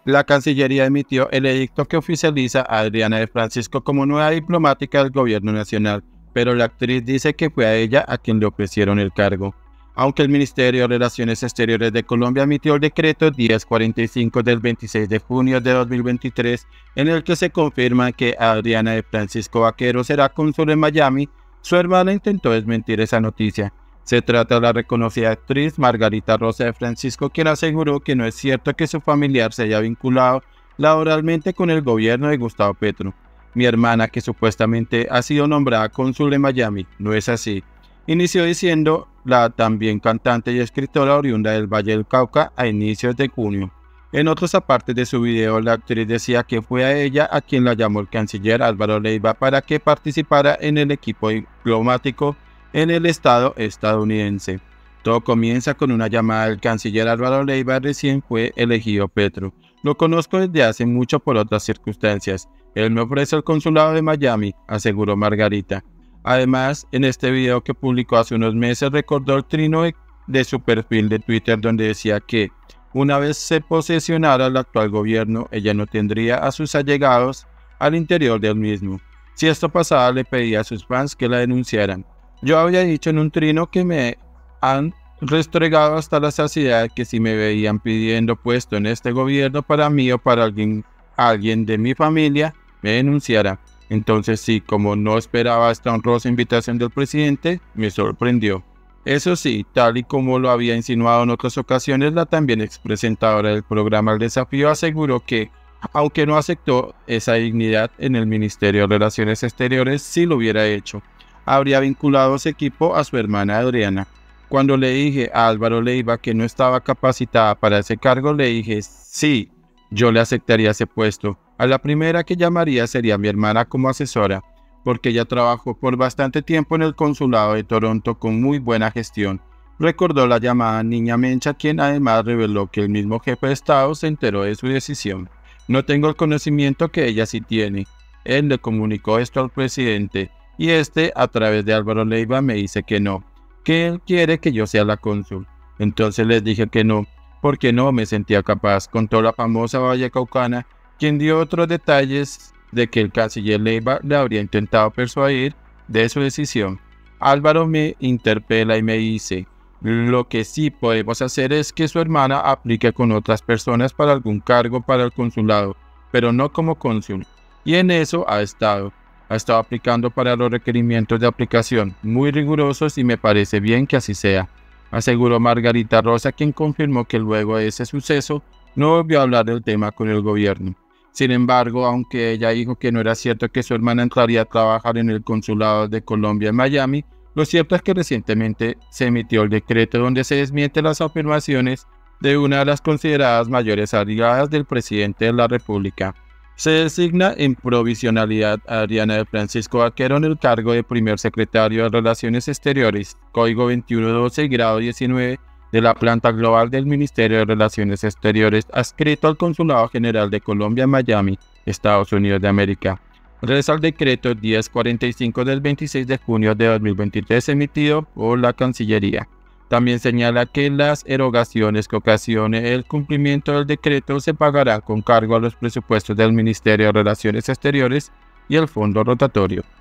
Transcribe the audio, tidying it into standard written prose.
La Cancillería emitió el edicto que oficializa a Adriana de Francisco como nueva diplomática del gobierno nacional, pero la actriz dice que fue a ella a quien le ofrecieron el cargo. Aunque el Ministerio de Relaciones Exteriores de Colombia emitió el decreto 1045 del 26 de junio de 2023, en el que se confirma que Adriana de Francisco Vaquero será cónsul en Miami, su hermana intentó desmentir esa noticia. Se trata de la reconocida actriz Margarita Rosa de Francisco, quien aseguró que no es cierto que su familiar se haya vinculado laboralmente con el gobierno de Gustavo Petro. Mi hermana, que supuestamente ha sido nombrada cónsul en Miami, no es así. Inició diciendo la también cantante y escritora oriunda del Valle del Cauca a inicios de junio. En otros apartes de su video, la actriz decía que fue a ella a quien la llamó el canciller Álvaro Leiva para que participara en el equipo diplomático en el estado estadounidense. Todo comienza con una llamada del canciller Álvaro Leiva recién fue elegido Petro. Lo conozco desde hace mucho por otras circunstancias. Él me ofrece el consulado de Miami, aseguró Margarita. Además, en este video que publicó hace unos meses recordó el trino de su perfil de Twitter donde decía que una vez se posesionara el actual gobierno, ella no tendría a sus allegados al interior del mismo. Si esto pasaba, le pedía a sus fans que la denunciaran. Yo había dicho en un trino que me han restregado hasta la saciedad que si me veían pidiendo puesto en este gobierno para mí o para alguien de mi familia, me denunciara. Entonces sí, como no esperaba esta honrosa invitación del presidente, me sorprendió. Eso sí, tal y como lo había insinuado en otras ocasiones, la también expresentadora del programa El Desafío aseguró que, aunque no aceptó esa dignidad en el Ministerio de Relaciones Exteriores, sí lo hubiera hecho. Habría vinculado ese equipo a su hermana Adriana. Cuando le dije a Álvaro Leiva que no estaba capacitada para ese cargo, le dije, sí, yo le aceptaría ese puesto. A la primera que llamaría sería mi hermana como asesora, porque ella trabajó por bastante tiempo en el consulado de Toronto con muy buena gestión. Recordó la llamada Niña Mencha, quien además reveló que el mismo jefe de Estado se enteró de su decisión. No tengo el conocimiento que ella sí tiene. Él le comunicó esto al presidente y este, a través de Álvaro Leiva, me dice que no, que él quiere que yo sea la cónsul. Entonces les dije que no, porque no me sentía capaz, contó la famosa vallecaucana, quien dio otros detalles de que el canciller Leiva le habría intentado persuadir de su decisión. Álvaro me interpela y me dice, lo que sí podemos hacer es que su hermana aplique con otras personas para algún cargo para el consulado, pero no como cónsul. Y en eso ha estado aplicando para los requerimientos de aplicación, muy rigurosos y me parece bien que así sea, aseguró Margarita Rosa, quien confirmó que luego de ese suceso no volvió a hablar del tema con el gobierno. Sin embargo, aunque ella dijo que no era cierto que su hermana entraría a trabajar en el consulado de Colombia en Miami, lo cierto es que recientemente se emitió el decreto donde se desmiente las afirmaciones de una de las consideradas mayores aliadas del presidente de la República. Se designa en provisionalidad a Adriana de Francisco Vaquero en el cargo de primer secretario de Relaciones Exteriores, Código 2112 y grado 19, de la planta global del Ministerio de Relaciones Exteriores adscrito al Consulado General de Colombia en Miami, Estados Unidos de América. Reza el decreto 1045 del 26 de junio de 2023 emitido por la Cancillería. También señala que las erogaciones que ocasione el cumplimiento del decreto se pagarán con cargo a los presupuestos del Ministerio de Relaciones Exteriores y el Fondo Rotatorio.